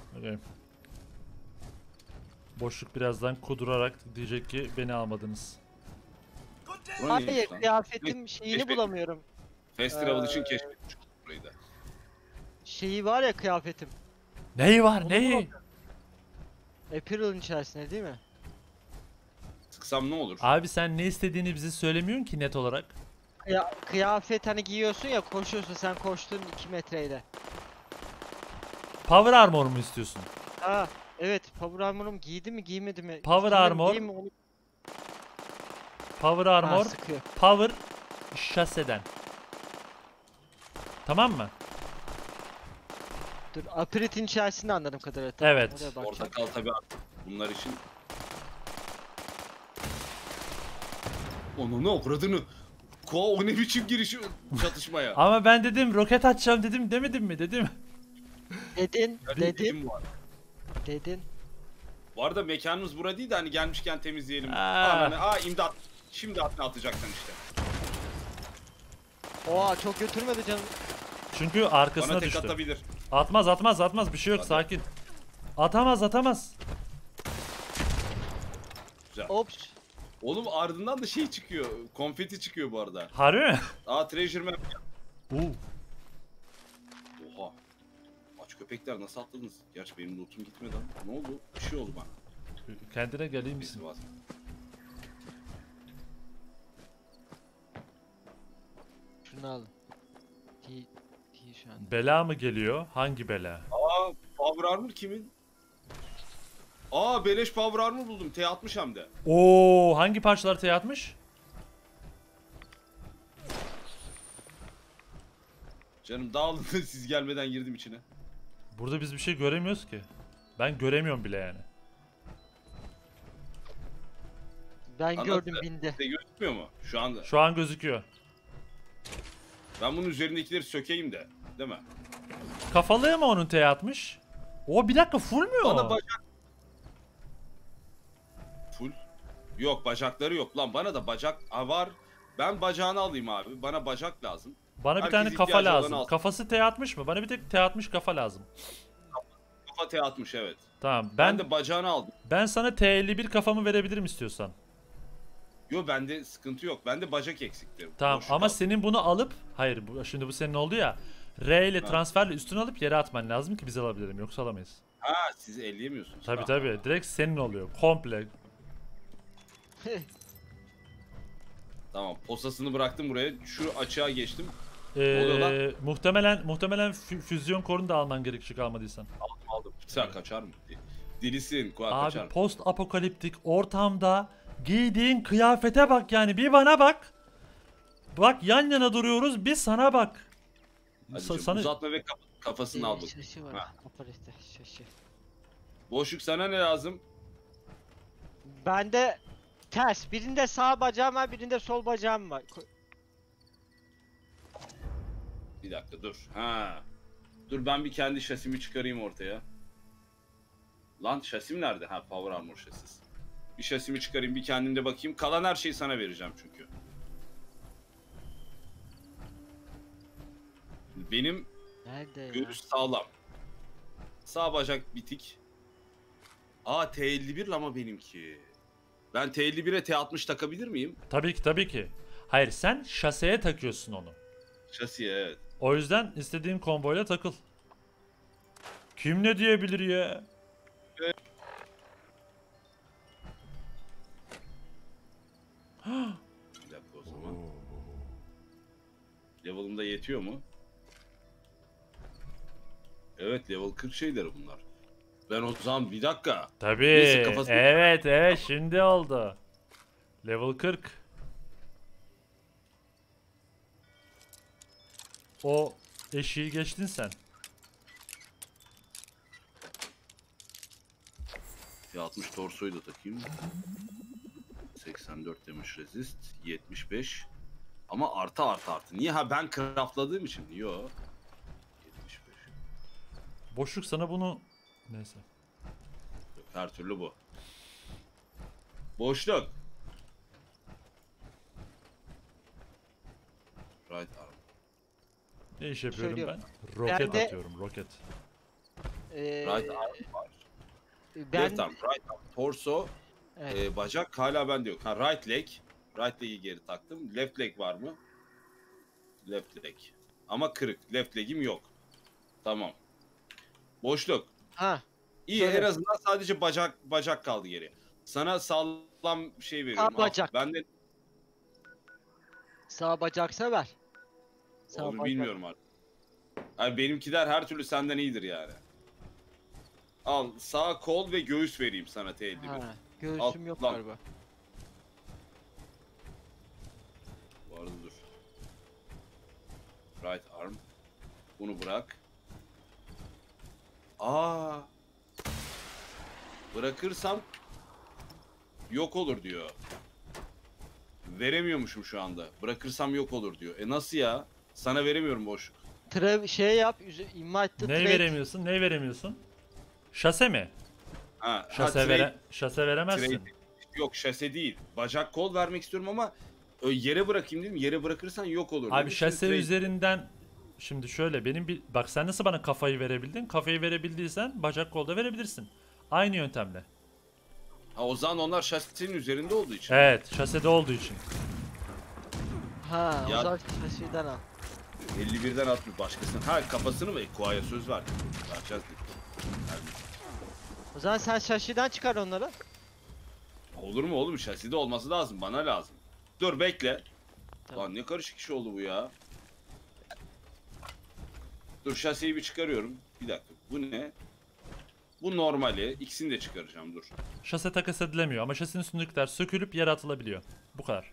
Okay. Boşluk birazdan kudurarak diyecek ki beni almadınız. Bura Hayır, neymiş lan? kıyafetin şeyini Keşfettim. bulamıyorum. Fast travel için keşfetmiş burayı da. Şeyi var ya kıyafetim. Neyi var Onu neyi? Apparel'ın içerisinde değil mi? Sıksam ne olur? Abi sen ne istediğini bize söylemiyorsun ki net olarak. Kıyafet hani giyiyorsun ya, koşuyorsun, sen koştun 2 metreyle. Power armor mu istiyorsun? Ha evet, Power Armor'um giydi mi giymedi mi? Power Giydim, Armor. giyeyim mi onu- Power Ha, armor, sıkıyor. power şaseden. Tamam mı? Dur, Apparet'in içerisinde anladığım kadarıyla. Tamam, Evet. oraya bakacağım. Orada kal tabi artık. Bunlar için. Onu ne okradığını. O ne biçim giriş çatışmaya. Ama ben dedim roket atacağım dedim demedim mi dedim. Dedin, Yani dedin, dedim var. dedin. Bu arada mekanımız bura değil de hani gelmişken temizleyelim. Aa. İmdat. Şimdi atını atacaksın işte. Oha, çok götürmedi canım. Çünkü arkasına Bana tek düştü. atabilir. Atmaz bir şey yok, Hadi. sakin. Atamaz. Güzel. Ops. Oğlum ardından da şey çıkıyor. Konfeti çıkıyor bu arada. Harbi mi? Treasure map. Uuu. Oha. Aç köpekler nasıl atladınız? Gerçi benim lootum gitmedi ama. Ne oldu? Bir şey oldu bana. Kendine geleyim misin? Birisi var. Şunu alın. Giy şu an. Bela mı geliyor? Hangi bela? Power Armor kimin? Beleş Power Armor buldum. T60 hem de. Oo, hangi parçalar T'ye atmış? Canım dağılın siz gelmeden girdim içine. Burada biz bir şey göremiyoruz ki. Ben göremiyorum bile yani. Ben Anlat gördüm, da. bindi. Size gözükmüyor mu? Şu anda. Şu an gözüküyor. Ben bunun üzerindekileri sökeyim de. Değil mi? Kafalığı mı onun T'ye atmış? O bir dakika full mü o? Bana bacak... Full. Yok bacakları yok lan. Bana da bacak var. Ben bacağını alayım abi. Bana bacak lazım. Bana bir Herkes tane kafa ihtiyacı olanı lazım. alsın. Kafası T'ye atmış mı? Bana bir tek T'ye atmış kafa lazım. Kafa T60 evet. Tamam Ben de bacağını aldım. ben sana T51 kafamı verebilirim istiyorsan. Yo bende sıkıntı yok. Bende bacak eksikti. Tamam Boşluk ama aldım. senin bunu alıp hayır şimdi bu senin oldu ya. R ile Ha. transferle üstüne alıp yere atman lazım ki biz alabilirim, yoksa alamayız. Siz elleyemiyorsunuz. Tabi Ha. tabi direkt senin oluyor komple. Tamam posasını bıraktım buraya. Şu açığa geçtim. oluyor lan? Muhtemelen füzyon korunu da alman gerekecek almadıysan. Aldım. Sen kaçar mı? Delisin. Kuat Abi kaçar mı? post apokaliptik ortamda giydiğin kıyafete bak, yani bir bana bak. Bak yan yana duruyoruz, bir sana bak. Hadi Sa- canım, uzatma ve kafasını al bak. Şaşı var. Ha. Apparete şaşı. Boşluk sana ne lazım? Bende ters. Birinde sağ bacağım var, birinde sol bacağım var. Bir dakika dur. Dur ben bir kendi şasimi çıkarayım ortaya. Lan şasim nerede? Power Armor şasis. Bir şasimi çıkarayım, bir kendimde bakayım. Kalan her şeyi sana vereceğim çünkü. Benim Nerede ya? göğüs sağlam. Sağ bacak bitik. T51 ama benimki. Ben T51'e T60 takabilir miyim? Tabii ki. Hayır, sen şaseye takıyorsun onu. Şasiye evet. O yüzden istediğin komboyla takıl. Kim ne diyebilir ya? Bir dakika o zaman. Level'ımda yetiyor mu? Evet level 40 şeyleri bunlar. Ben o zaman bir dakika. Tabii. Neyse, kafasını- Evet şimdi oldu. Level 40. O eşiği geçtin sen. T60 torsoyu da takayım. 84 demiş resist. 75. Ama artı. Niye? Ben craftladığım için. Yo. 75. Boşluk sana bunu... Neyse. Yok, her türlü bu. Boşluk. Right arm. Ne iş yapıyorum Söylüyorum. ben? Roket Ben de- atıyorum, roket. Right arm var. Ben Left arm, right arm, torso, evet. bacak hala bende yok. Ha, right leg. Right leg'i geri taktım. Left leg var mı? Left leg. Ama kırık. Left leg'im yok. Tamam. Boşluk. Ha, İyi, Söyle. en azından sadece bacak kaldı geri. Sana sağlam şey veriyorum. Sağ bacak. Ben de sağ bacaksa ver. Sağ onu bacak. bilmiyorum artık. Yani benimkiler her türlü senden iyidir yani. Al, sağ kol ve göğüs vereyim sana T51. Ha, göğsüm Alt yok lan. galiba. Bu arada dur. Right arm. Bunu bırak. Aa. Bırakırsam yok olur diyor. Veremiyormuşum şu anda. Bırakırsam yok olur diyor. Nasıl ya? Sana veremiyorum boşluk. Şey yap, invite the Neyi trade. veremiyorsun? Neyi veremiyorsun? Şase mi? Ha, Şase veremezsin. trade- Yok, şase değil. Bacak kol vermek istiyorum ama yere bırakayım dedim. Yere bırakırsan yok olur. Abi dedi. şase Şimdi trade- üzerinden şimdi şöyle benim bir bak sen nasıl bana kafayı verebildin? Kafayı verebildiysen bacak kolda verebilirsin. Aynı yöntemle. Ha, o zaman onlar şasenin üzerinde olduğu için. Evet, şasede olduğu için. Ha, Ya- uzak şeyden al. 51'den atmış başkasının. Ha, kafasını mı? Kuaya söz verdi. Vereceğiz dedik. O zaman sen şaşıdan çıkar onları. Olur mu oğlum? Şaside olması lazım. Bana lazım. Dur bekle. Tamam. Lan ne karışık iş oldu bu ya. Dur, şasiyi bir çıkarıyorum. Bir dakika. Bu ne? Bu normali. İkisini de çıkaracağım. Dur. Şase takas edilemiyor ama şasinin üstündekiler sökülüp yere atılabiliyor. Bu kadar.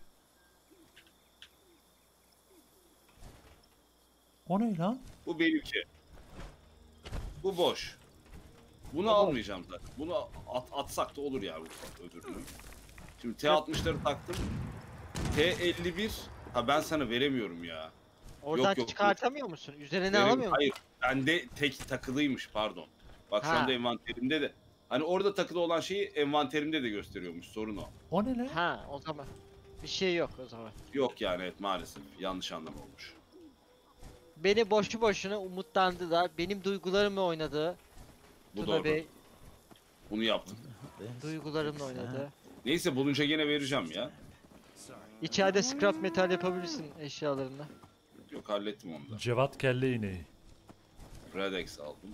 O ne lan? Bu benimki. Bu boş. Bunu Tamam. almayacağım zaten. Bunu atsak da olur ya bu öbürünü. Şimdi T60'ları taktım. T51. Ha, ben sana veremiyorum ya. Oradan yok. çıkartamıyor musun? Üzerine Veremiyorum. alamıyor musun? Hayır. Bende tek takılıymış, pardon. Bak şu Ha. anda envanterimde de. Hani orada takılı olan şeyi envanterimde de gösteriyormuş. Sorun o. O ne lan? Ha, o zaman. Bir şey yok o zaman. Yok yani, evet, maalesef. Yanlış anlam olmuş. Beni boşu boşuna umutlandılar. Benim duygularımla oynadı. Bu Tuna doğru. Bey Bunu yaptım. duygularımla oynadı. Neyse, bulunca gene vereceğim ya. İçeride scrap metal yapabilirsin eşyalarını. Yok, hallettim onu da. Cevat kelle ineği. Redex aldım.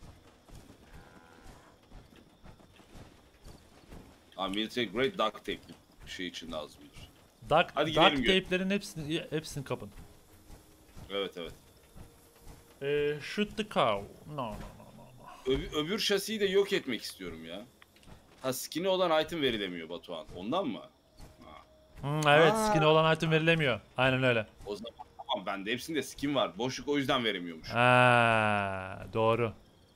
Military grade duct tape bir şey için lazımdır. Duct Hadi gidelim, tape'lerin hepsini kapın. Evet. Shoot the cow. No. Öbür şasiyi de yok etmek istiyorum ya. Ha, skin'i olan item verilemiyor Batuhan. Ondan mı? Evet, Aa. skin olan item verilemiyor. Aynen öyle. O zaman tamam, bende hepsinde skin var. Boşluk o yüzden veremiyormuş. Ha, doğru.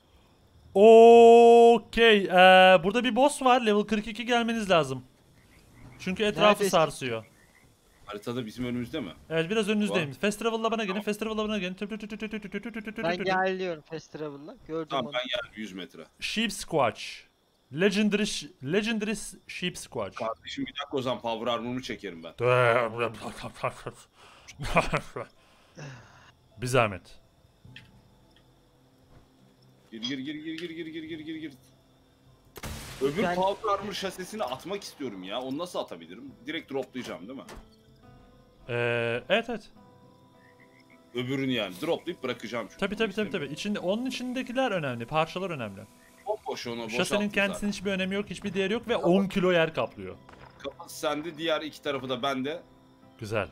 Okey. Burada bir boss var. Level 42 gelmeniz lazım. Çünkü etrafı Neredesin? sarsıyor. Haritada bizim önümüzde mi? Evet, biraz önünüzdeyim. Festival'la bana gelin. Festival'la bana gelin. Ben geliyorum festival'la. Gördüm Tamam, onu. ben geldim 100 metre. Sheep Squatch. Legendary Sheep Squatch. Kardeşim bir dakika, o zaman power armor'umu çekerim ben. Bir zahmet. Gir. Öbür Ben- power armor şasisini atmak istiyorum ya. Onu nasıl atabilirim? Direkt droplayacağım değil mi? Evet. Öbürünü yani droplayıp bırakacağım çünkü. Tabii. Onun içindekiler önemli. Parçalar önemli. Boş onu Şasenin boşalttım kendisinin hiçbir önemi yok. Hiçbir değeri yok ve 10 kilo yer kaplıyor. zaten. Kafası sende, diğer iki tarafı da bende. Güzel.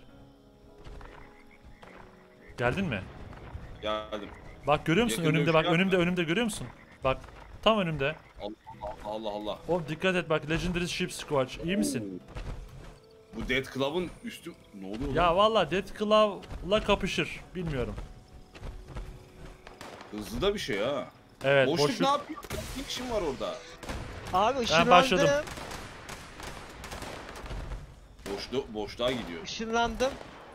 Geldin mi? Geldim. Bak görüyor musun? Yakın Önümde dövüş bak. yapma. Önümde görüyor musun? Bak. Tam önümde. Allah. O dikkat et bak. Legendary Sheep Squatch. İyi misin? Bu Dead Club'ın üstü ne oluyor lan? Ya valla Death Claw'la kapışır. Bilmiyorum. Hızlı da bir şey ha. Evet, Boşluk ne yapıyor? Ne işin var orada? Abi ışınlandım. başladım. Boşluğa gidiyor. Işınlandım.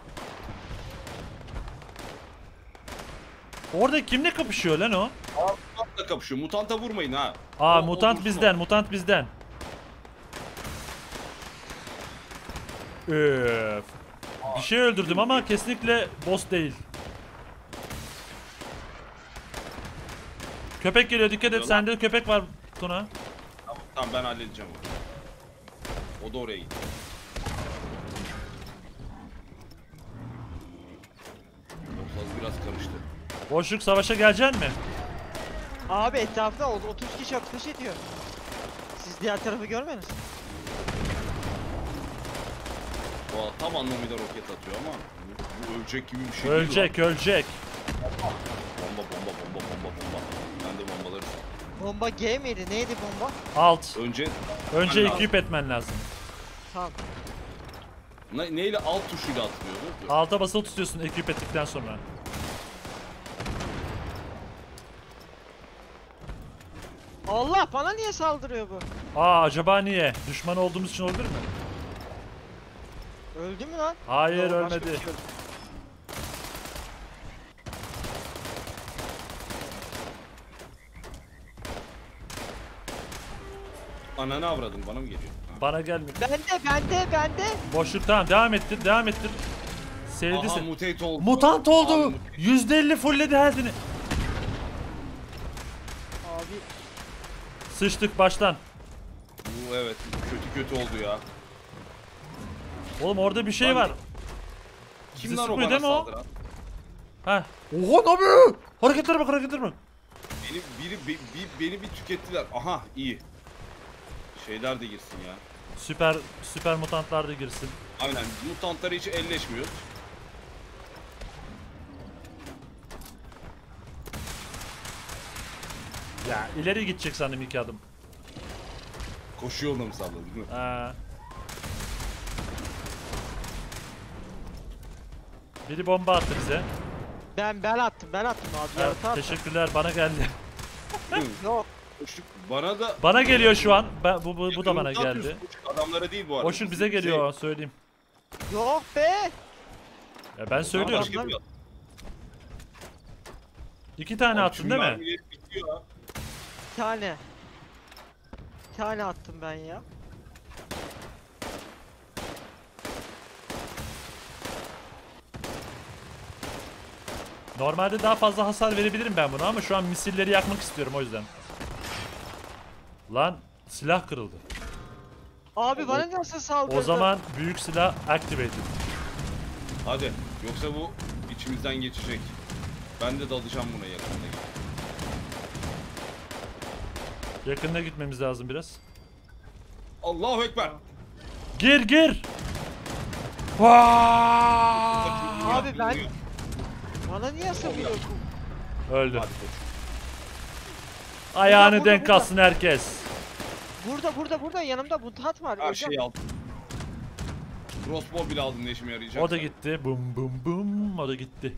Orada kimle kapışıyor lan o? Mutantla kapışıyor. Mutanta vurmayın ha. Aa, O mutant vursun bizden, mutant bizden. Öf. Bir şey öldürdüm ama kesinlikle boss değil. Köpek geliyor, dikkat et. Geliyor Sende köpek var Tuna. Tamam ben halledeceğim onu. O da oraya gitti. Ortalık biraz karıştı. Boşluk savaşa geleceksin mi? Abi etrafta 30 kişi atış ediyor. Siz diğer tarafı görmediniz. Valla tam anlamıyla roket atıyor ama bu ölecek gibi bir şey değil Ölecek, ölecek. lan. Bomba. Ben de bombaları... Bomba G miydi? Neydi bomba? Alt. Önce Önce lazım. equip etmen lazım. Tamam. neyle alt tuşuyla atılıyordu? Dur. Alta basılı tutuyorsun equip ettikten sonra. Allah, bana niye saldırıyor bu? Aa, acaba niye? Düşman olduğumuz için olabilir mi? Öldü mü lan? Hayır, Yok, başka ölmedi. bir şey öldü. Ananı avradın bana mı geliyor? Ha. Bana gelmiyor. Bende. Boşluk, tamam, devam ettir, devam ettir. Aha Sevdisi. mutate oldu. Mutant oldu. Abi, %50 fullledi health'ini. Abi Sıçtık baştan. bu evet kötü oldu ya. Oğlum orada bir şey Lan- var. Kim Bizi lan o sıkmıyor bana değil mi o? saldıran? Heh. Oha, ne yapıyor? Hareketlere bak. Beni bir tükettiler. Aha iyi. Şeyler de girsin ya. Süper mutantlar da girsin. Aynen mutantları hiç elleşmiyor. Ya ileri gidecek sandım 2 adım. Koşu yoluna mı salladın? Değil mi? Biri bomba attı bize. ben attım abi. Evet, Yaratığa attım. teşekkürler, bana geldi. Yok. Koştuk. Bana da Bana geliyor şu an. Bu da bana Yakınlıkta geldi. atıyorsun. Adamlara değil bu arada. Boşluk bize geliyor, söyleyeyim. Yok be. Ya ben söylüyorum. Başka bir- 2 tane Abi attın çünkü değil mi? mermileri bitiyor ha. Bir tane attım ben ya. Normalde daha fazla hasar verebilirim ben buna ama şu an misilleri yakmak istiyorum o yüzden. Lan silah kırıldı. Abi bana nasıl saldırdı? O zaman büyük silah activated. Hadi. Yoksa bu içimizden geçecek. Ben de dalacağım buna yakında. Yakında gitmemiz lazım biraz. Allahu Ekber. Gir. Vaa! Abi ben... Bana niye sıkıyorsun? Öldü. Hadi koş. Ayağını Burada, denk burada. alsın herkes. Burada yanımda mutant var. Her öleceğim. şeyi aldım. Crossbow bile aldım ne işime yarayacak. O da gitti. Bum. O da gitti.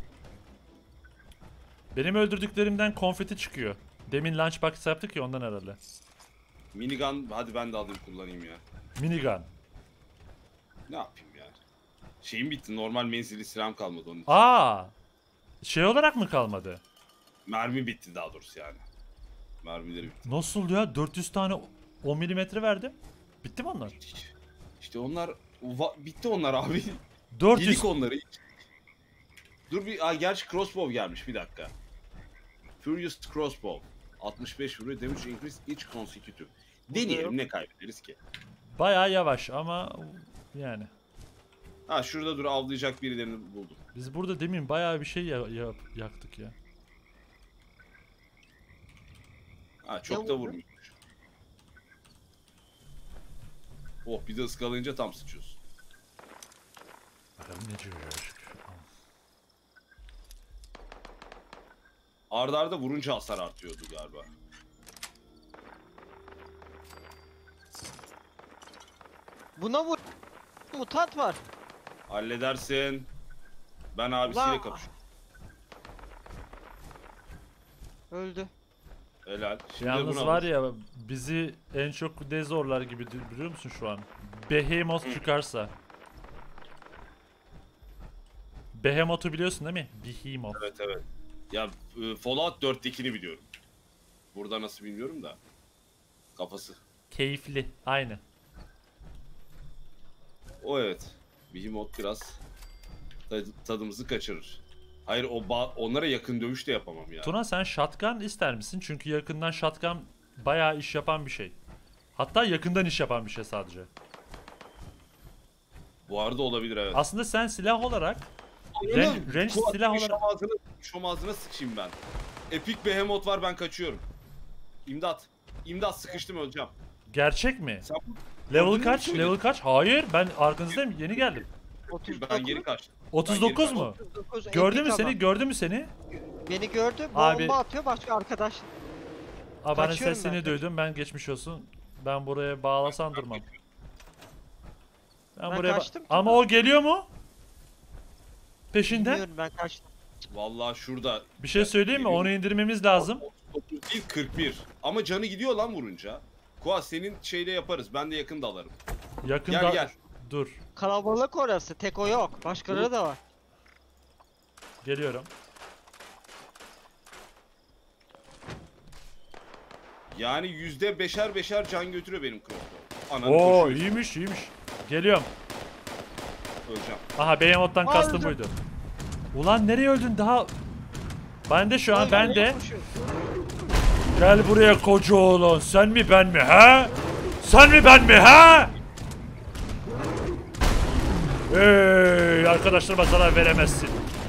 Benim öldürdüklerimden konfeti çıkıyor. Demin lunchbox yaptık ya, ondan herhalde. Minigun hadi ben de alayım kullanayım ya. Minigun. Ne yapayım ya? Şeyim bitti. Normal menzili silahım kalmadı onun için. Aa! Şey olarak mı kalmadı? Mermi bitti daha doğrusu yani. Mermileri bitti. Nasıl ya? 400 tane 10 milimetre verdim. Bitti mi onlar? İşte onlar bitti onlar abi. 400. Yedik onları. Dur bir gerçi crossbow gelmiş bir dakika. Furious crossbow. 65 vuruyor. Damage increase each consecutive. Deneyelim ne kaybederiz ki? Bayağı yavaş ama yani. Ha şurada dur avlayacak birilerini buldum. Biz burada demin bayağı bir şey yaktık ya. Ha çok Ne da vurdu? vurmuş. Oh bir de ıskalayınca tam sıçıyorsun. Bakalım ne diyor ya. Arda arda vurunca hasar artıyordu galiba. Buna vur. Mutant var. Halledersin. Ben abisiyle Ulan. kapışıyorum. Öldü. Helal. Şimdi Yalnız bunu var alırız. ya, bizi en çok dezorlar gibi biliyor musun şu an? Behemoth çıkarsa. Behemoth'u biliyorsun değil mi? Behemoth. Evet. Ya Fallout 4'tekini biliyorum. Burada nasıl bilmiyorum da. Kafası. Keyifli. Aynı. O evet. Behemoth biraz tadımızı kaçırır. Hayır onlara yakın dövüş de yapamam ya. Tuna sen shotgun ister misin? Çünkü yakından shotgun bayağı iş yapan bir şey. Hatta yakından iş yapan bir şey sadece. Bu arada olabilir evet. Aslında sen silah olarak range Kuat, silah bir olarak şom ağzına sıçayım ben. Epic Behemoth var, ben kaçıyorum. İmdat. İmdat, sıkıştım, öleceğim. gerçek mi? Sen Level Gördün mü kaç? şöyle? Level kaç? Hayır, ben arkanızdayım. Yeni geldim. 39. ben geri kaçtım. 39 mu? 39 Gördü mü epic seni? ama. Gördü mü seni? Beni gördü. Abi- Bomba atıyor başka arkadaş. Aa, ben Kaçıyorum sesini ben. duydum. Ben geçmiş olsun. Ben buraya bağlasam durmam. Ben Ben buraya kaçtım ki ama ben. o geliyor mu? Peşinden. Bilmiyorum, ben kaçtım. Vallahi şurada. Bir şey söyleyeyim mi? Geliyor. Onu indirmemiz lazım. 39 değil 41. Ama canı gidiyor lan vurunca. Kuat, senin şeyle yaparız. Ben de yakın dalarım. Yakında. Gel, gel. Dur. Kalabalık orası. Tek o yok. Başkaları da var. Geliyorum. Yani %5'er can götürüyor benim crossbow. Ananı Oo, koşuyor. iyiymiş, iyiymiş. Geliyorum. Öleceğim. Aha, Behemoth'tan kastım Öldüm. buydu. Ulan nereye öldün daha? Ben de şu an, Ay, ben de. koşuyor. Gel buraya koca oğlan. Sen mi ben mi ha? Sen mi ben mi ha? Hey, arkadaşlarıma zarar veremezsin.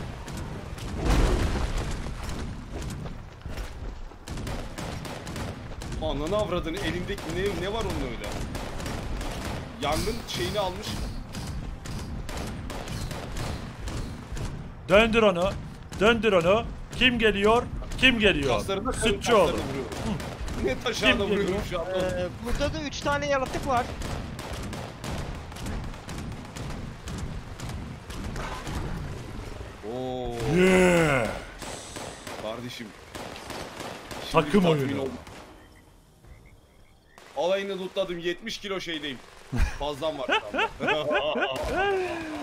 Ananı avradını, elindeki ne var onun öyle? Yangın şeyini almış. Döndür onu. Döndür onu. Kim geliyor? Kim geliyor? Kaslarına Sütçü oğlu. vuruyor. Ne taşağına Kim geliyor? vuruyorum şu an. Burada da 3 tane yaratık var. Oo Yeah. kardeşim. Şimdi Takım bir tatmin oyunu. oldum. Alayını lootladım, 70 kilo şeydeyim. Fazlam var şu anda.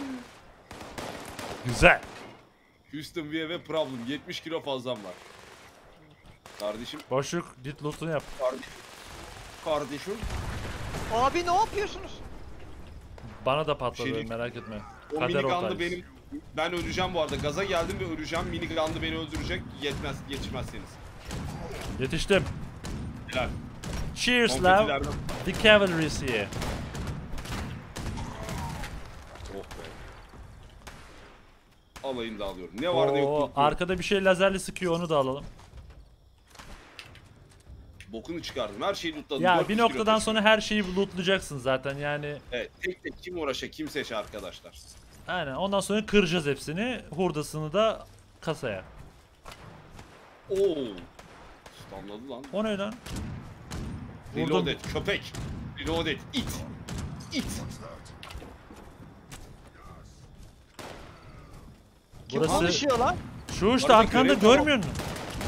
Güzel. Houston we have a problem. 70 kilo fazlam var. Kardeşim, Boşluk, git loot'unu yap. kardeşim. Abi ne yapıyorsunuz? Bana da patladı, Şey değil. merak etme. O Kader minigun'da ortağıyız. benim, ben öleceğim bu arada. Gaza geldim ve öleceğim. Minigun'da beni öldürecek. Yetişmezseniz. Yetiştim. Helal. Cheers love. Konfetilerden. The cavalry is here. Oh be. Alayını da alıyorum. Ne var ne yok. Oo, lootluyorum. arkada bir şey lazerle sıkıyor, onu da alalım. Bokunu çıkardım. Her şeyi lootladım. Ya 400 bir kilo noktadan taşıyorum. sonra her şeyi lootlayacaksın zaten yani. Evet, tek tek kim uğraşa, kim seçe arkadaşlar. Aynen, ondan sonra kıracağız hepsini. Hurdasını da kasaya. Oo. Stunladı lan. O ne lan? Reload Vurdum. et, köpek. Reload et, it. It. Kim Burası- konuşuyor lan? Şu işte Arada arkanda görev tamam. görmüyor musun?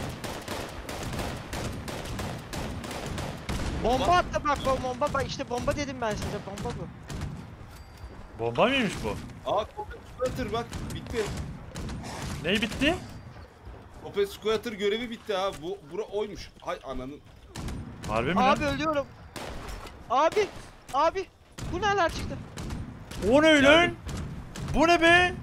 Bomba attı bak, bomba bak, işte bomba dedim ben size, bomba bu. Bomba mıymış bu? Aa, Copet Squatter bak, bitti. Ney bitti? Copet Squatter görevi bitti ha. Bura oymuş. Hay ananın. Harbi mi Abi lan? ölüyorum. Abi bu neler çıktı? O ne lan? Geldim. Bu ne be?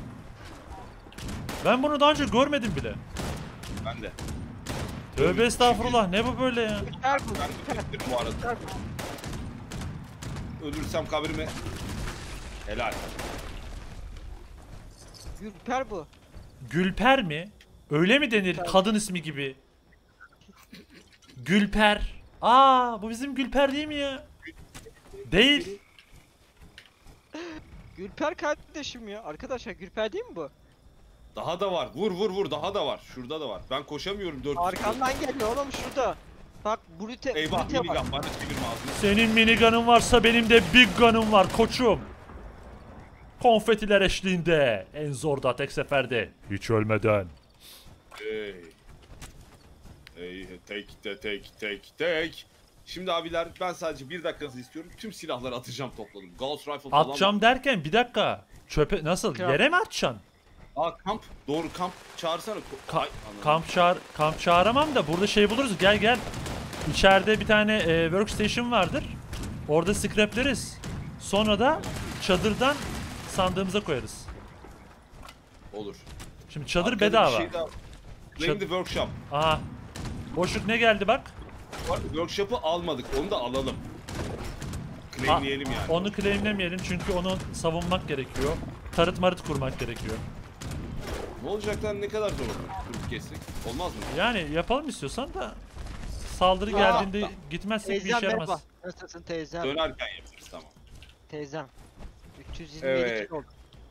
Ben bunu daha önce görmedim bile. Ben de. Tövbe estağfurullah, ne bu böyle ya? Her bu. Ben de bittim bu arada. Ölürsem kabrime. Helal. Gülper bu. Gülper mi? Öyle mi denir kadın ismi gibi? Gülper. Aa, bu bizim Gülper değil mi ya? Değil. Gülper kardeşim ya. Arkadaşlar Gülper değil mi bu? Daha da var. Vur. Daha da var. Şurada da var. Ben koşamıyorum 400 kilo. Arkamdan geliyor oğlum şurada. Bak brute, Eyvah, brute var. minigun. Bana çevirme ağzını. Senin minigun'un varsa benim de big gun'um var koçum. Konfetiler eşliğinde. En zorda tek seferde. Hiç ölmeden. Hey. Tek. Şimdi abiler, ben sadece 1 dakikanızı istiyorum. Tüm silahları atacağım, topladım. Gauss Rifle falan Atacağım var. derken bir dakika. Çöpe nasıl? Kral. Yere mi atacaksın? Aa, kamp. Doğru, kamp. Çağırsana. Ay, anladım. Kamp çağıramam da burada şey buluruz. Gel. İçeride bir tane workstation vardır. Orada scrapleriz. Sonra da çadırdan sandığımıza koyarız. Olur. Şimdi çadır Arkada bir bedava. şey daha- Claim Çad- the workshop. Aha. Boşluk ne geldi bak. Bu arada workshop'u almadık. Onu da alalım. Claimleyelim yani. Onu claimlemeyelim çünkü onu savunmak gerekiyor. Tarıt marıt kurmak gerekiyor. Ne olacak lan, ne kadar zor olur? Kurup kestik. Olmaz mı? Yani yapalım istiyorsan da saldırı Aa, geldiğinde gitmezsek bir Teyzem işe merhaba. yaramaz. Nasılsın teyzem? Dönerken yaparız, tamam. Teyzem. 327 Evet. kilo oldu.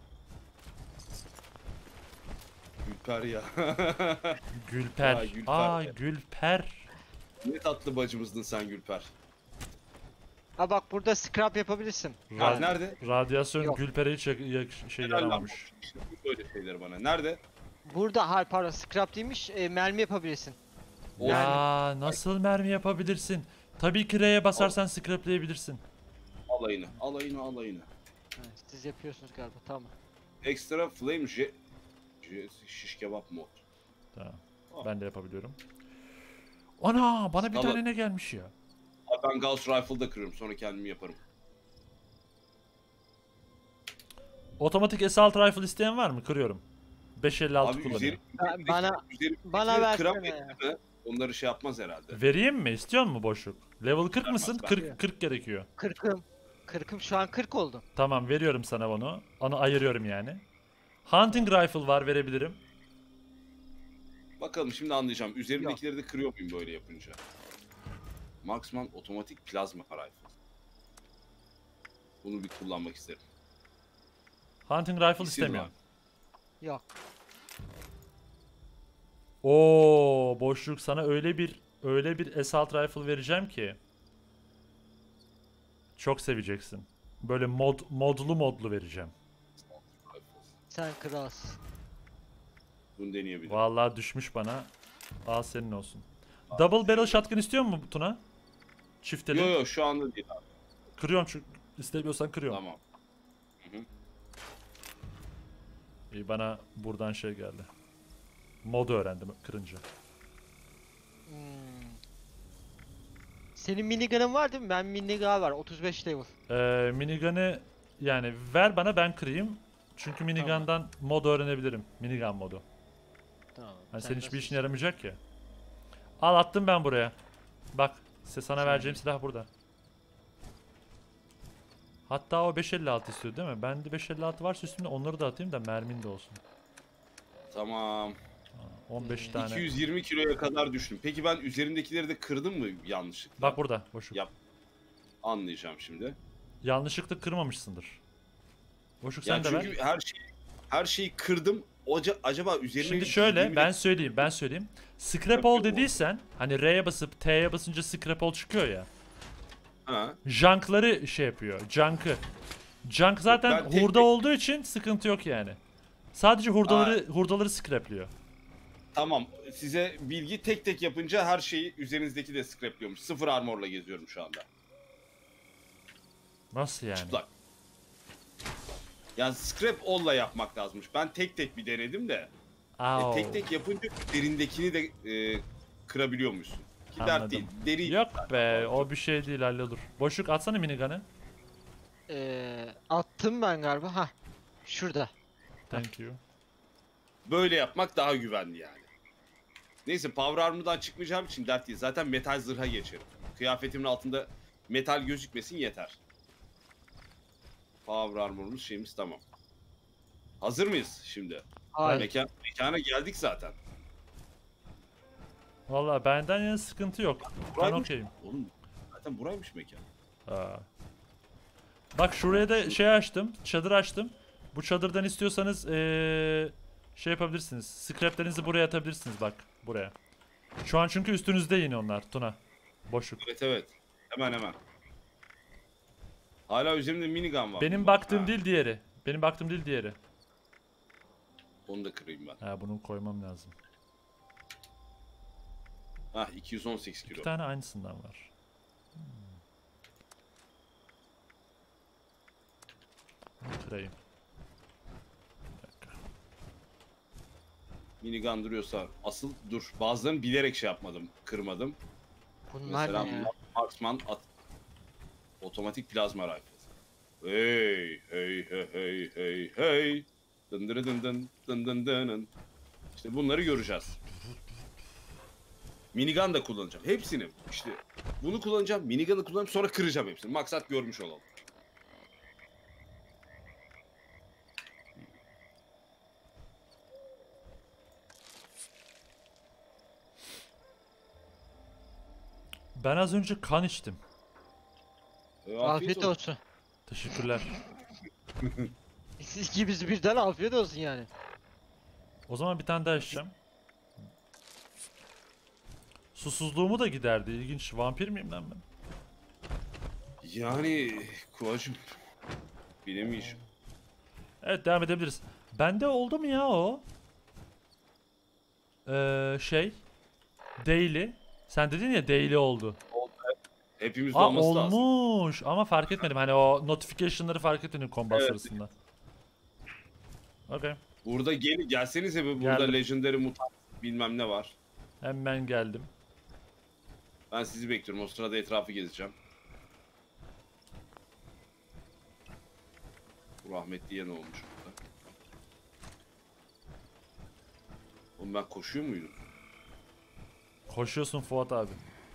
Gülper ya. Gülper. Aa, Gülper. Aa Gülper. Ne tatlı bacımızdın sen Gülper. Ha bak burada scrap yapabilirsin. Ha, Ra- nerede? Radyasyon Yok. Gülper'e hiç şey Helal lan yaramamış. boş. İşte böyle şeyler bana. Nerede? Burada hayır pardon scrap değilmiş mermi yapabilirsin. Ya nasıl mermi yapabilirsin? Tabii ki R'ye basarsan scraplayabilirsin. Alayını. Alayını alayını. Ha, siz yapıyorsunuz galiba tamam. Extra flame şiş kebap mod. Tamam. Ben de yapabiliyorum. Ana bana bir Tamam. tane ne gelmiş ya? Abi ben Gauss Rifle'da kırıyorum, sonra kendimi yaparım. Otomatik assault rifle isteyen var mı? Kırıyorum. 556 Abi kullanıyorum. Bana versene kıram ya. yetti mi? Onları şey yapmaz herhalde. Vereyim mi? İstiyor musun boşluk? Level 40 mısın? ben. 40 gerekiyor. 40'ım şu an 40 oldu. Tamam veriyorum sana onu. Onu ayırıyorum yani. Hunting rifle var verebilirim. Bakalım şimdi anlayacağım. Üzerimdekileri de kırıyor muyum böyle yapınca? Marksman otomatik plazma rifle. Bunu bir kullanmak isterim. Hunting rifle İsim istemiyorum. var. Yok. Oo boşluk sana öyle bir assault rifle vereceğim ki. Çok seveceksin. Böyle modlu vereceğim. Sen kralsın. Bunu deneyebilirim. Vallahi düşmüş bana. Al senin olsun. Double barrel shotgun istiyor mu Tuna? Çifteli. Yo şu anda değil abi. Kırıyorum çünkü istemiyorsan kırıyorum. Tamam. İyi bana buradan şey geldi. Modu öğrendim kırınca. Hmm. Senin minigun'ın var değil mi? Ben minigun var 35 level. Minigun'ı yani ver bana ben kırayım. Çünkü minigun'dan mod öğrenebilirim. Minigun modu. Tamam. Hani senin hiçbir işine yaramayacak ya. Al attım ben buraya. Bak sana vereceğim silah burada. Hatta o 556 istiyor değil mi? Bende 556 varsa üstümde onları da atayım da mermin de olsun. Tamam. 15 tane. 220 kiloya kadar düştüm. Peki ben üzerindekileri de kırdım mı yanlışlıkla? Bak burada boşluk. Yap. Anlayacağım şimdi. Yanlışlıkla kırmamışsındır. Boşluk Yani sen de ver. çünkü her şeyi kırdım. Acaba üzerine Şimdi şöyle gittiğimde- ben söyleyeyim. Scrap all dediysen hani R'ye basıp T'ye basınca scrap all çıkıyor ya. Ha. Junk'ları şey yapıyor. Junk zaten Ben tek hurda tek- olduğu için sıkıntı yok yani. Sadece hurdaları scrapliyor. Tamam. Size bilgi, tek tek yapınca her şeyi üzerinizdeki de scrapliyormuş. Sıfır armorla geziyorum şu anda. Nasıl yani? Çıplak. Yani scrap all'la yapmak lazımmış. Ben tek tek bir denedim de. Au. Tek tek yapınca derindekini de kırabiliyormuşsun. Ki dert Anladım. değil. Deri Yok be o bir şey değil hallolur. Boşluk atsana minigun'ı. Attım ben galiba. Ha. Şurada. Thank you. böyle yapmak daha güvenli yani. Neyse power armor'dan çıkmayacağım için dert değil. Zaten metal zırha geçerim. Kıyafetimin altında metal gözükmesin yeter. Power armor'umuz şeyimiz tamam. Hazır mıyız şimdi? Hayır. Mekana geldik zaten. Valla benden yana sıkıntı yok. Ben Buraymış. okeyim. Oğlum zaten buraymış mekan. Aa. Bak şuraya da şey açtım. Çadır açtım. Bu çadırdan istiyorsanız şey yapabilirsiniz. Scraplerinizi buraya atabilirsiniz bak. Buraya. Şu an çünkü üstünüzde yine onlar Tuna. Boşluk. Evet. Hemen. Hala üzerimde minigun var. Benim baktığım değil diğeri. Benim baktığım değil diğeri. Onu da kırayım ben. Ha bunu koymam lazım. 218 Bir kilo. tane aynısından var. Bunu kırayım. Bir dakika. Minigun duruyorsa asıl dur. Bazılarını bilerek şey yapmadım. Kırmadım. Bunlar Mesela ne ya? Marksman otomatik plazma rifle. Hey. Dın dın dın dın dın dın dın. İşte bunları göreceğiz. Minigun da kullanacağım. Hepsini. İşte bunu kullanacağım, minigun'ı kullanacağım, sonra kıracağım hepsini. Maksat görmüş olalım. Ben az önce kan içtim. Afiyet olsun. Teşekkürler. Siz ikimiz birden afiyet olsun yani. O zaman bir tane daha içeceğim. Susuzluğumu da giderdi. İlginç. Vampir miyim lan ben? Yani Kuacım bilemeyeceğim. Evet, devam edebiliriz. Bende oldu mu ya o? Daily. Sen dedin ya daily oldu. Hepimizde Aa, olması lazım. olmuş ama fark etmedim. Hani o notification'ları fark etmedim combat Evet. sırasında. Okay. Burada gelsenize bir, burada Geldim. Legendary mutant bilmem ne var. Hemen geldim. Ben sizi bekliyorum. O sırada etrafı gezeceğim. Bu rahmetliye ne olmuş burada? Oğlum ben koşuyor muydum? Koşuyorsun Fuat abi.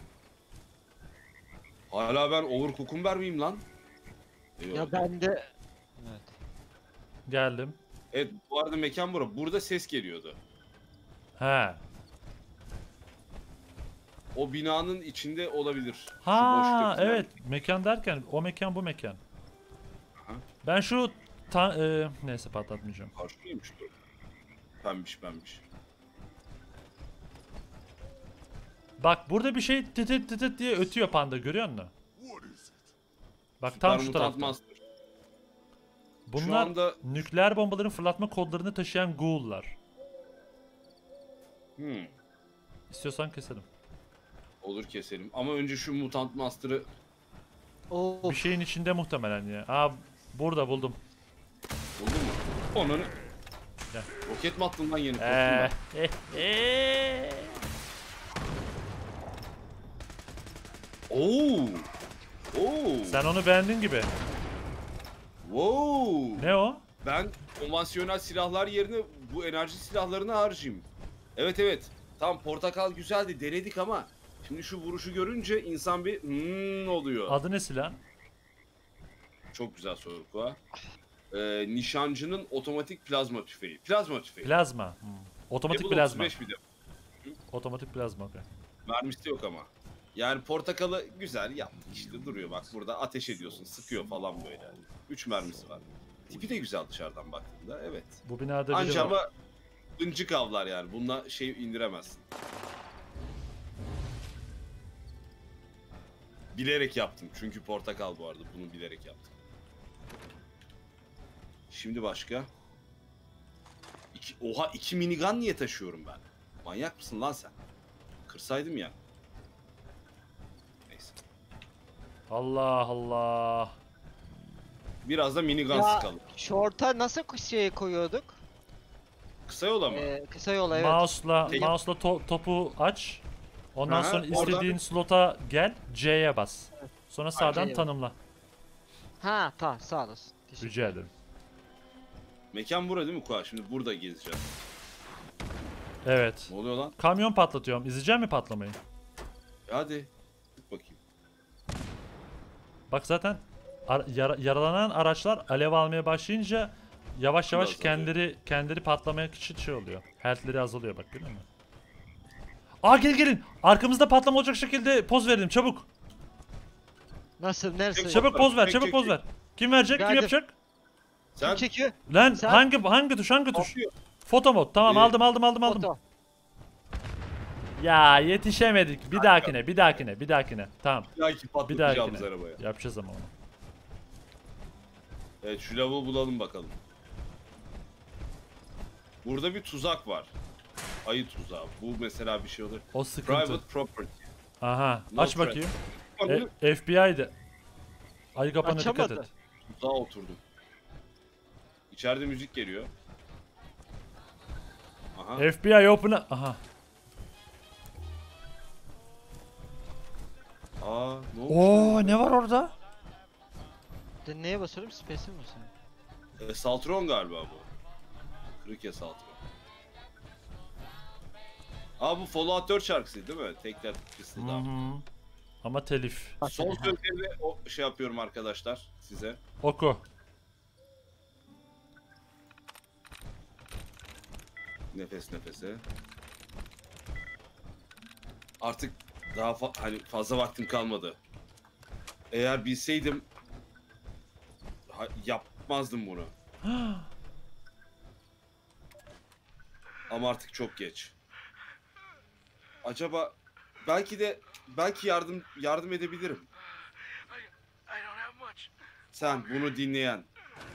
Hala ben overcookumber miyim lan? Eyvallah. Ya ben de... Evet. Geldim. Evet, bu arada mekan bura. Burada ses geliyordu. He. O binanın içinde olabilir. Şu Ha boşluk falan. evet. Mekan derken o mekan bu mekan. Aha. Ben şu neyse patlatmayacağım. Karşıymış bu. Pembiş. Bak burada bir şey tıtıt tıtıt diye ötüyor panda, görüyor musun? Bak tam şu Süper Mutant tarafta. Master. Şu Bunlar anda... nükleer bombaların fırlatma kodlarını taşıyan ghoul'lar. İstiyorsan keselim. Olur keselim. Ama önce şu Mutant Master'ı... Of. Bir şeyin içinde muhtemelen ya. Aa, burada buldum. Buldun mu? Onu... Gel. Roket mi attın lan yeni? Korktum ben. Oo! Sen onu beğendin gibi. Wow! Ne o? Ben konvansiyonel silahlar yerine bu enerji silahlarını harcayayım. Evet. Tam portakal güzeldi, denedik ama şimdi şu vuruşu görünce insan bir oluyor. Adı ne silah? Çok güzel soru Kua. Nişancının otomatik plazma tüfeği. Plazma tüfeği. Plazma. Otomatik Level plazma. 35 bir de. Otomatik plazma, okay. Mermisi yok ama. Yani portakalı güzel yaptık işte, duruyor bak burada, ateş ediyorsun, sıkıyor falan böyle. 3 mermisi var. Tipi de güzel dışarıdan baktığında, evet. Bu binada biri Anca var. ama ıncık avlar yani, bununla şey indiremezsin. Bilerek yaptım çünkü portakal, bu arada bunu bilerek yaptım. Şimdi başka. Oha, 2 minigun niye taşıyorum ben? Manyak mısın lan sen? Kırsaydım ya. Neyse. Allah Allah. Biraz da minigun Ya sıkalım. short'a nasıl şey koyuyorduk? Kısa yola mı? Kısa yola evet. Mouse'la Tek- topu aç. Ondan Aha, sonra oradan- istediğin slota gel, C'ye bas. Sonra sağdan C'ye. tanımla. Ha tamam, sağ olasın. Teşekkür. Rica ederim. Mekan bura değil mi Kuğa? Şimdi burada gezeceğiz. Evet. Ne oluyor lan? Kamyon patlatıyorum. İzleyecek mi patlamayı? Hadi. Git bakayım. Bak zaten yaralanan araçlar alev almaya başlayınca yavaş Biraz yavaş kendileri patlamaya için şey oluyor. Health'leri azalıyor, bak görüyor musun? Aa, gelin. Arkamızda patlama olacak şekilde poz verelim çabuk. Nasıl, neresi? Çabuk poz ver, Çek, çabuk çek, poz çek. ver. Kim verecek? Kim Verdim. yapacak? Kim Sen çekiyor? Lan Sen- hangi tuş? Yapıyor. Foto mod. Tamam, Ee, aldım. Foto. Ya yetişemedik. Bir dahakine. Tamam. Bir dahaki Bir patlatacağımız dahakine. arabaya. Yapacağız ama onu. Evet, şu lavuğu bulalım bakalım. Burada bir tuzak var. Ayı tuzağı. Bu mesela bir şey olur. O sıkıntı. Private property. Aha. No Aç threat. bakayım. Onu FBI'de. Ayı kapana dikkat Açamadı. et. tuzağa oturdum. İçeride müzik geliyor. Aha. FBI open up. Aha. Aa, ne olmuş? Oo, ne var orada? Neye basıyorum? Space'e mi basıyorum? Saltron galiba bu. Kırık ya Saltron. Aa bu Fallout 4 şarkısı değil mi? Tekrar Crystal Hı Down. hı. Ama telif. Son sözleri o şey yapıyorum arkadaşlar size. Oku. Nefes nefese. Artık daha hani fazla vaktim kalmadı. Eğer bilseydim yapmazdım bunu. Ama artık çok geç. Acaba belki yardım edebilirim. Sen bunu dinleyen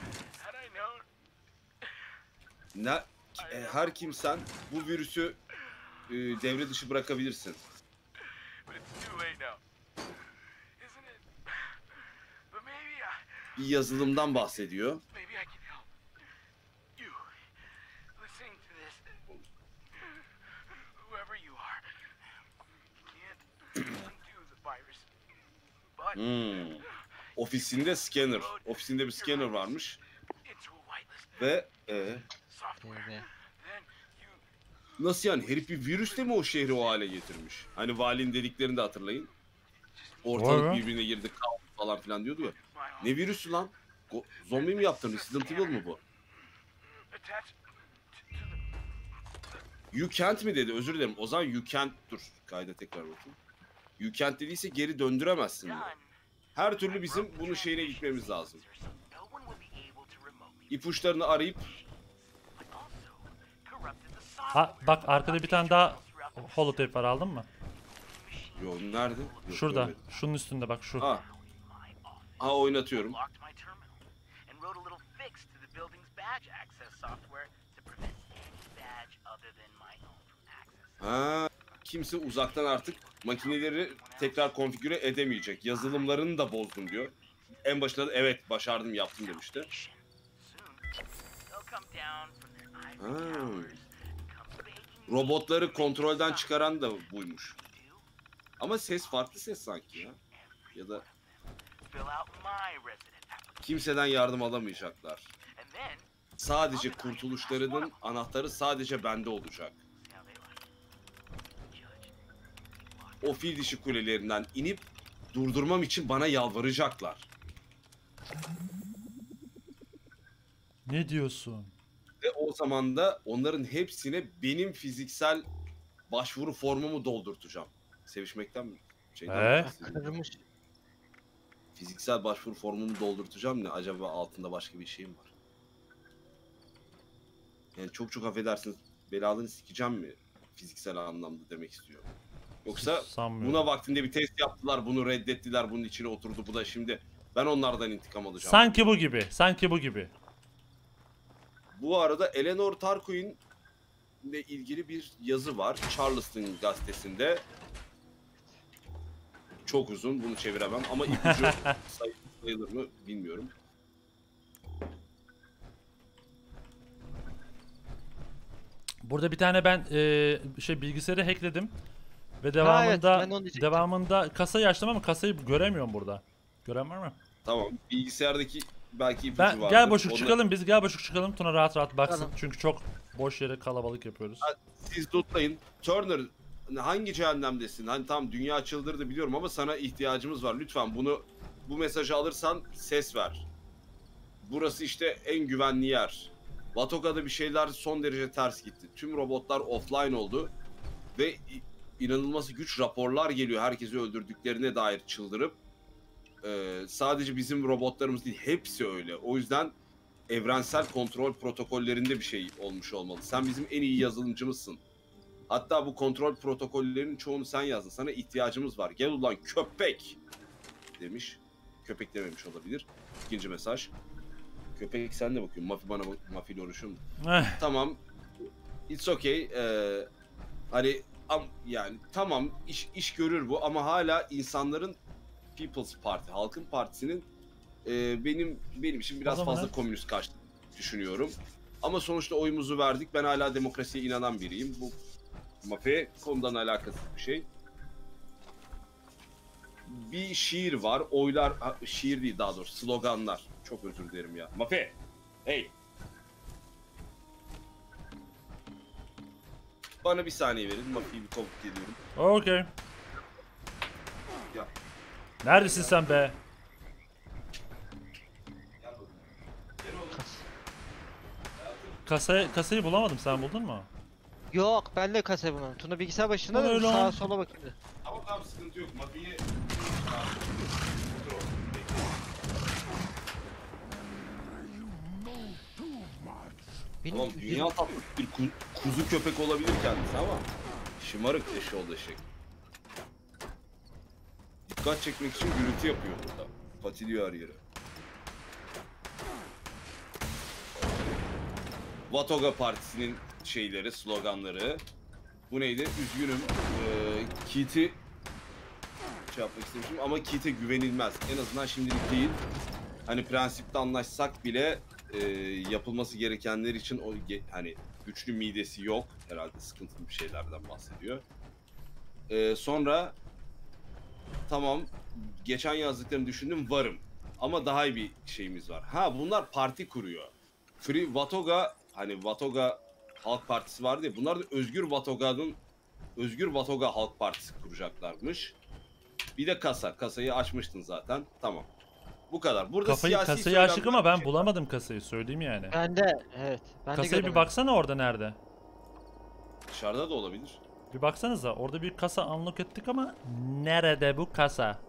her kimsen bu virüsü devre dışı bırakabilirsin. Bir yazılımdan bahsediyor. Ofisinde scanner. Ofisinde bir scanner varmış. Ve nasıl yani? Herif bir virüsle mi o şehri o hale getirmiş? Hani valinin dediklerini de hatırlayın. Ortalık Vay be. birbirine girdi falan filan diyordu ya. Ne virüsü lan? Zombi mi yaptın? Resident Evil mi bu? You can't mi dedi? Özür dilerim. O zaman you can't. Dur. Kayda tekrar bakayım. You can't dediyse geri döndüremezsin bunu. Her türlü bizim bunun şeyine gitmemiz lazım. İpuçlarını arayıp Ha, bak arkada bir tane daha holotape var, aldın mı? Yo nerede? Yok, Şurada. görmedim. Şunun üstünde bak, şu. Ha. Ha oynatıyorum. Ha. Kimse uzaktan artık makineleri tekrar konfigüre edemeyecek. Yazılımlarını da bozdum diyor. En başında da evet başardım yaptım demişti. Ha. Robotları kontrolden çıkaran da buymuş. Ama ses farklı ses sanki ya. Ya da kimseden yardım alamayacaklar. Sadece kurtuluşlarının anahtarı sadece bende olacak. O fil dişi kulelerinden inip durdurmam için bana yalvaracaklar. Ne diyorsun? Ve o zaman da onların hepsine benim fiziksel başvuru formumu doldurtacağım. Sevişmekten mi? Kırılmış. Fiziksel başvuru formumu doldurtacağım ne? Acaba altında başka bir şeyim var? Yani çok affedersiniz, belalını sikeceğim mi? Fiziksel anlamda demek istiyor. Yoksa Sanmıyorum. buna vaktinde bir test yaptılar, bunu reddettiler, bunun içine oturdu. Bu da şimdi ben onlardan intikam alacağım. Sanki bu gibi. Sanki bu gibi. Bu arada Eleanor Tarquin ile ilgili bir yazı var. Charleston gazetesinde. Çok uzun, bunu çeviremem ama ipucu sayılır mı bilmiyorum. Burada bir tane ben bilgisayarı hackledim ve evet, devamında ben de onu diyecektim. kasayı açtım ama kasayı göremiyorum burada. Gören var mı? Tamam, bilgisayardaki belki ipucu Ben vardır. gel boşluk Onunla- çıkalım, biz gel boşluk çıkalım, Tuna rahat rahat baksın. Tamam. Çünkü çok boş yere kalabalık yapıyoruz. Siz lootlayın. Turner hangi cehennemdesin? Hani tamam dünya çıldırdı biliyorum ama sana ihtiyacımız var. Lütfen bu mesajı alırsan ses ver. Burası işte en güvenli yer. Vatoka'da bir şeyler son derece ters gitti. Tüm robotlar offline oldu ve inanılmaz güç raporlar geliyor herkesi öldürdüklerine dair çıldırıp. Sadece bizim robotlarımız değil, hepsi öyle. O yüzden evrensel kontrol protokollerinde bir şey olmuş olmalı. Sen bizim en iyi yazılımcımızsın. Hatta bu kontrol protokollerinin çoğunu sen yazdın. Sana ihtiyacımız var. Gel ulan köpek demiş. Köpek dememiş olabilir. İkinci mesaj. Köpek sen de bakıyorsun. Mafi ile uğraşıyor mu? Tamam. It's okay. Hani yani tamam iş görür bu ama hala insanların People's Party, Halkın Partisi'nin benim için biraz O zaman fazla komünist kaçtı düşünüyorum. Ama sonuçta oyumuzu verdik. Ben hala demokrasiye inanan biriyim. Bu Mafi konudan alakasız bir şey. Bir şiir var. Oylar şiir değil daha doğrusu sloganlar. Çok özür dilerim ya. Mafi. Hey. Bana bir saniye verin. Mafyayı bir konuk ediyorum. Okey. Ya. Neredesin sen be? Kasayı bulamadım. Sen buldun mu? Yok ben de kasa bulmadım. Tuna bilgisayar başında da Öyle sağa lan. sola bakıyordu. Tamam sıkıntı yok. Mafyayı... Benim Tamam dünya tatlı bir kuzu köpek olabilir kendisi ama şımarık eşoğlu eşek. Dikkat çekmek için gürültü yapıyor burada. Patiliyor her yere. Vatoga Partisi'nin şeyleri, sloganları. Bu neydi? Üzgünüm. Kit'i şey yapmak istemişim ama Kit'e güvenilmez. En azından şimdilik değil. Hani prensipte anlaşsak bile yapılması gerekenler için o hani güçlü midesi yok. Herhalde sıkıntılı bir şeylerden bahsediyor. Sonra tamam geçen yazdıklarını düşündüm varım. Ama daha iyi bir şeyimiz var. Ha bunlar parti kuruyor. Free Vatoga hani Vatoga Halk Partisi vardı ya bunlar da Özgür Vatoga Halk Partisi kuracaklarmış. Bir de kasayı açmıştın zaten. Tamam. Bu kadar. Burada Kasayı söylemler açtık ama bir ben şey var. bulamadım kasayı söyleyeyim yani. Ben de evet. Ben de Kasayı bir göremedim. baksana orada nerede? Dışarıda da olabilir. Bir baksanıza orada bir kasa unlock ettik ama nerede bu kasa?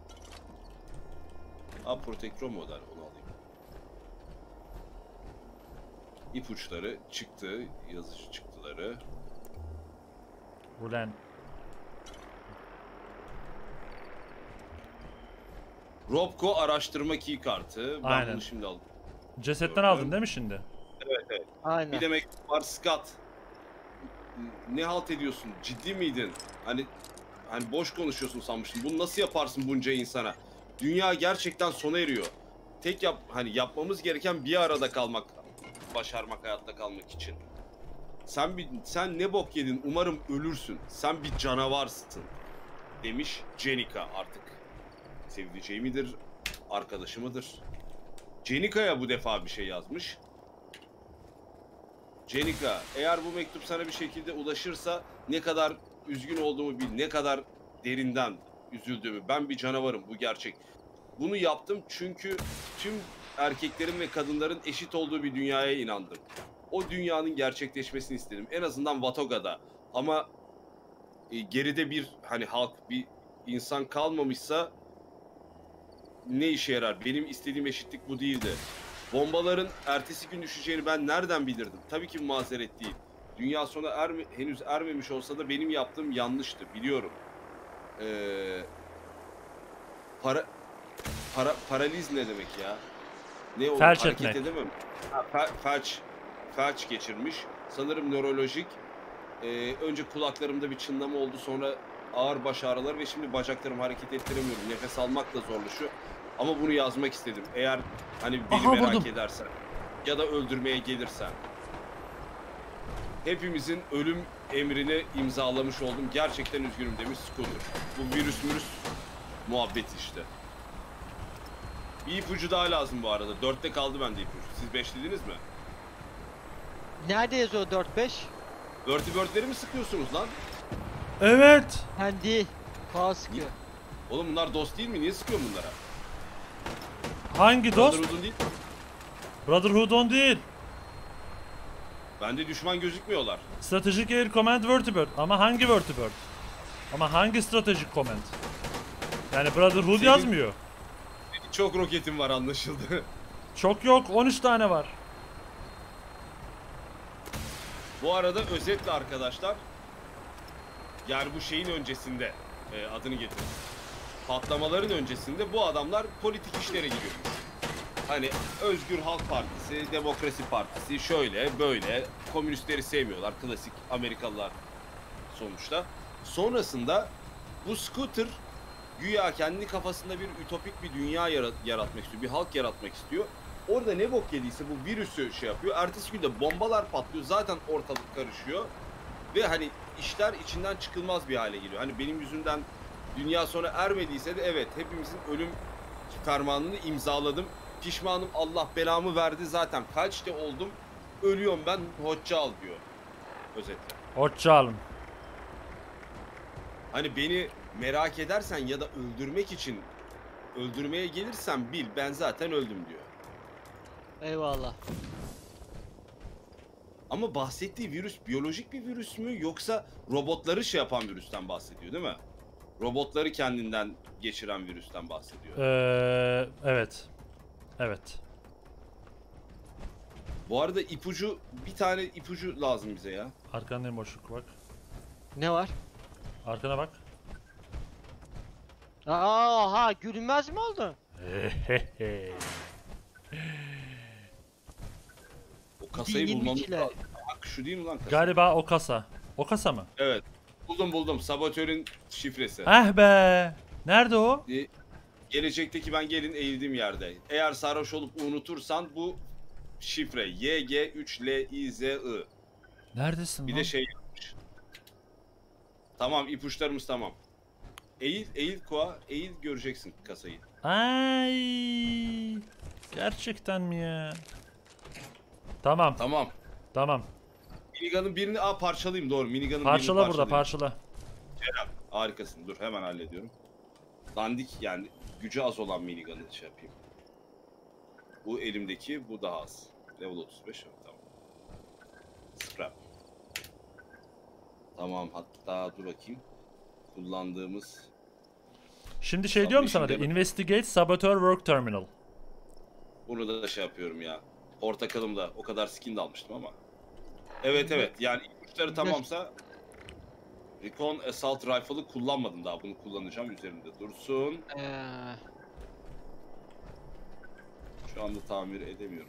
Protectron model onu alayım. İpuçları çıktı, yazıcı çıktıları. Ulan Robco araştırma key kartı. Ben Aynen. bunu şimdi aldım. cesetten aldın değil mi şimdi? Evet. Aynen. Bir demek var Scott. Ne halt ediyorsun? Ciddi miydin? Hani boş konuşuyorsun sanmıştım. Bunu nasıl yaparsın bunca insana? Dünya gerçekten sona eriyor. Tek yapmamız gereken bir arada kalmak, başarmak, hayatta kalmak için. Sen ne bok yedin? Umarım ölürsün. Sen bir canavarsın. Demiş Jenica artık. Sevdiceği midir? Arkadaşı mıdır? Jenica'ya bu defa bir şey yazmış. Jenica, eğer bu mektup sana bir şekilde ulaşırsa ne kadar üzgün olduğumu bil, ne kadar derinden üzüldüğümü. Ben bir canavarım, bu gerçek. Bunu yaptım çünkü tüm erkeklerin ve kadınların eşit olduğu bir dünyaya inandım. O dünyanın gerçekleşmesini istedim. En azından Vatoga'da. Ama geride bir halk, bir insan kalmamışsa ne işe yarar? Benim istediğim eşitlik bu değildi. Bombaların ertesi gün düşeceğini ben nereden bilirdim? Tabii ki mazeret değil. Dünya sona henüz ermemiş olsa da benim yaptığım yanlıştı, biliyorum. Paraliz ne demek ya? Ne o? Felç Hareket etmek. edemem. Felç geçirmiş. Sanırım nörolojik. Önce kulaklarımda bir çınlama oldu, sonra ağır baş ağrıları ve şimdi bacaklarımı hareket ettiremiyorum. Nefes almak da zorlaşıyor. Ama bunu yazmak istedim. Eğer beni merak edersen ya da öldürmeye gelirsen. Hepimizin ölüm emrini imzalamış oldum. Gerçekten üzgünüm demiş Scooter. Bu virüs muhabbet işte. Bir ipucu daha lazım bu arada. 4'te kaldı bende ipucu. Siz 5'lediniz mi? Nerede yazıyor 4-5? Birdleri mi sıkıyorsunuz lan? Evet. Ben değil. Koa sıkıyor. Oğlum bunlar dost değil mi? Niye sıkıyor bunlara? Hangi dost? Brotherhood'un değil. Brotherhood'un değil. Bende düşman gözükmüyorlar. Strategic Air Command Vertibird. Ama hangi Vertibird? Ama hangi Strategic Command? Yani Brotherhood Senin- yazmıyor. Çok roketim var anlaşıldı. Çok yok. 13 tane var. Bu arada özetle arkadaşlar, yani bu şeyin öncesinde adını getirin. Patlamaların öncesinde bu adamlar politik işlere giriyormuş. Özgür Halk Partisi, Demokrasi Partisi şöyle böyle, komünistleri sevmiyorlar, klasik Amerikalılar sonuçta. Sonrasında bu Scooter güya kendi kafasında bir ütopik bir dünya yaratmak istiyor, bir halk yaratmak istiyor. Orada ne bok yediyse bu virüsü şey yapıyor. Ertesi günde bombalar patlıyor. Zaten ortalık karışıyor. Ve işler içinden çıkılmaz bir hale geliyor. Benim yüzümden dünya sona ermediyse de evet, hepimizin ölüm fermanını imzaladım. Pişmanım, Allah belamı verdi, zaten felçte oldum. Ölüyorum ben, hoşça al diyor. Özetle. Hoşçakalın. Hani beni merak edersen ya da öldürmek için öldürmeye gelirsen bil ben zaten öldüm diyor. Eyvallah. Ama bahsettiği virüs biyolojik bir virüs mü yoksa robotları şey yapan virüsten bahsediyor değil mi? Robotları kendinden geçiren virüsten bahsediyor. Evet. Evet. Bu arada ipucu, bir tane ipucu lazım bize ya. Arkandayım boşluk bak. Ne var? Arkana bak. Aha, gülünmez mi oldu? O kasayı 2022 bulmamız ile. lazım. Bak şu değil mi lan kasa? Galiba o kasa. O kasa mı? Evet. Buldum. Sabotörün şifresi. Ah be. Nerede o? Gelecekteki ben gelin eğildiğim yerde. Eğer sarhoş olup unutursan bu şifre YG3LIZI. Neredesin Bir lan? de şey yapmış. Tamam ipuçlarımız tamam. Eğil Koa, eğil göreceksin kasayı. Ay. Gerçekten mi ya? Tamam. Tamam. Tamam. Minigun'un birini parçalayayım doğru. Minigun'un birini Parçala burada, parçalayayım. parçala. Harikasın. Dur hemen hallediyorum. Dandik yani gücü az olan minigun'ı şey yapayım. Bu elimdeki bu daha az. Level 35 tamam. Scrap. Tamam hatta dur bakayım. Kullandığımız Şimdi şey diyor mu sana da? Submission Investigate Saboteur Work Terminal. bunu da şey yapıyorum ya. Portakalımda o kadar skin de almıştım ama. Evet yani ipuçları tamamsa Recon Assault Rifle'ı kullanmadım daha. Bunu kullanacağım üzerinde dursun. Şu anda tamir edemiyorum.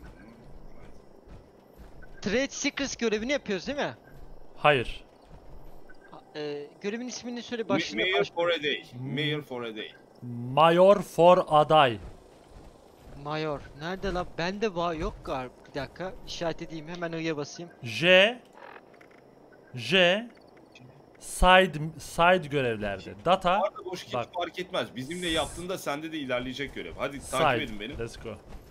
Trade Secrets görevini yapıyoruz değil mi? Hayır. Görevin ismini söyle başında. Mayor for a day. Mayor for a day. Mayor for aday. Mayor. Nerede lan? Bende yok galiba. Bir dakika. İşaret edeyim. Hemen I'ya basayım. J side görevlerde. Data Arada boş hiç bak. fark etmez. Bizimle yaptığında sende de ilerleyecek görev. Hadi Side. takip edin beni. Let's go.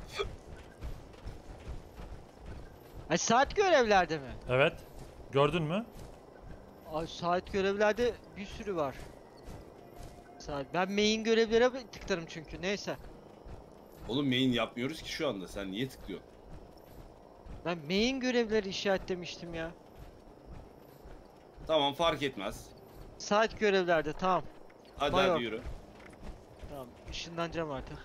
Ay saat görevlerde mi? Evet. Gördün mü? Ay saat görevlerde bir sürü var. Saat. Ben main görevlere tıklarım çünkü. Neyse. Oğlum main yapmıyoruz ki şu anda. Sen niye tıklıyorsun? Ben main görevleri işaretlemiştim ya. Tamam fark etmez. Saat görevlerde tamam. Hadi Mayor. hadi yürü. Tamam. Işınlanacağım artık.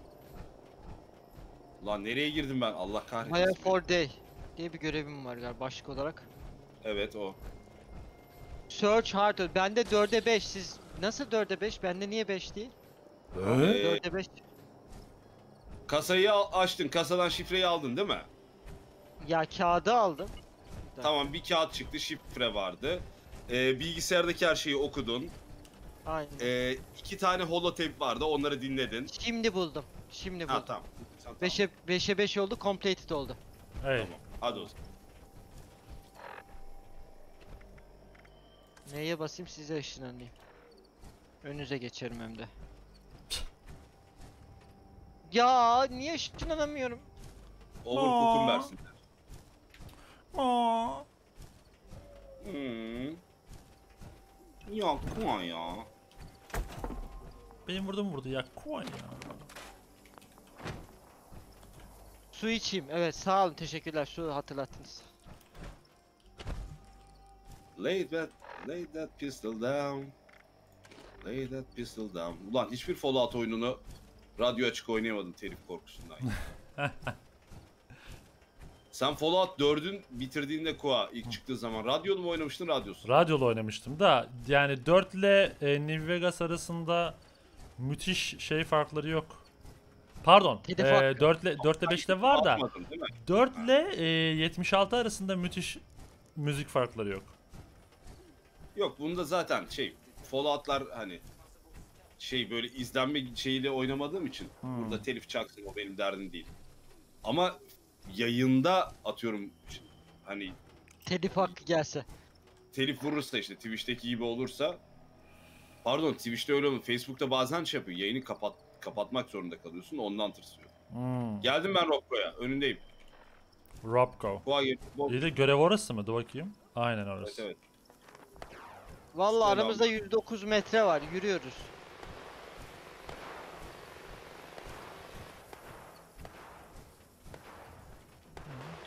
Lan nereye girdim ben? Allah kahretsin. Mayor for Day diye bir görevim var galiba başlık olarak. Evet o. Search Harder. Bende 4'e 5. Siz nasıl 4'e 5? Bende niye 5 değil? Ee, 4'e 5. kasayı açtın. Kasadan şifreyi aldın değil mi? Ya kağıdı aldım. Tamam bir kağıt çıktı. Şifre vardı. Bilgisayardaki her şeyi okudun. Aynen. 2 tane holotape vardı. Onları dinledin. Şimdi buldum. Şimdi buldum. Ha tamam. Tamam. 5'e 5 oldu. Completed oldu. Hey. Tamam. Hadi o zaman. Neye basayım size ışınlanayım. Önünüze geçerim hem de. Ya niye ışınlanamıyorum? Overcook'un versin. Aa. Ya kuan ya. Benim vurdu ya. Kuan ya. Su içeyim. Evet sağ olun teşekkürler. Su hatırlattınız. Lay that pistol down. Lay that pistol down. Ulan hiçbir Fallout oyununu radyo açık oynayamadım telif korkusundan. Sen Fallout 4'ün bitirdiğinde Koa ilk çıktığı zaman radyolu mu oynamıştın radyosuz? Radyolu oynamıştım da yani 4 ile New Vegas arasında müthiş şey farkları yok. Pardon. Telif hakkı. 4 ile 5 ile var da Yapmadın, değil mi? 4 ile 76 arasında müthiş müzik farkları yok. Yok bunda zaten Fallout'lar hani böyle izlenme şeyiyle oynamadığım için burada telif çaksın o benim derdim değil. Ama yayında atıyorum hani Telif hakkı gelse. telif vurursa işte Twitch'teki gibi olursa pardon Twitch'te öyle olmuyor. Facebook'ta bazen şey yapıyor. Yayını kapatmak zorunda kalıyorsun. Ondan tırsıyor. Geldim ben Robco'ya. Önündeyim. Robco. Koa gel. İyi de görev orası mı? Dur bakayım. Aynen orası. Evet. Vallahi Selam. aramızda 109 metre var. Yürüyoruz.